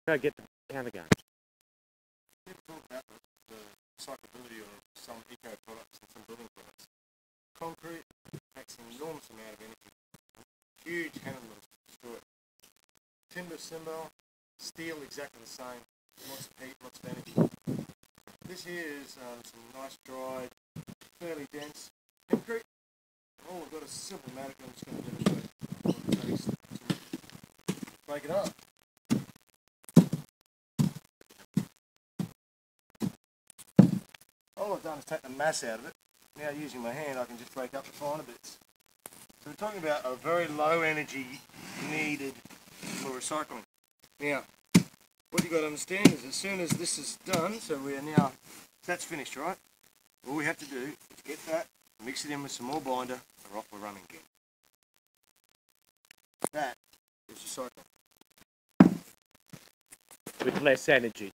Try to get the counter going. People talk about the recyclability of some eco products and some building products. Concrete takes an enormous amount of energy. Huge animals to destroy it. Timber, cymbal, steel, exactly the same. Lots of heat, lots of energy. This here is some nice dried, fairly dense hempcrete. All we've got is simple matic. I'm just going to demonstrate what it takes to break it up. All I've done is take the mass out of it. Now using my hand I can just break up the finer bits. So we're talking about a very low energy needed for recycling. Now, what you've got to understand is as soon as this is done, so we are now, that's finished, right? All we have to do is get that, mix it in with some more binder, and off we're running again. That is recycling. With less energy.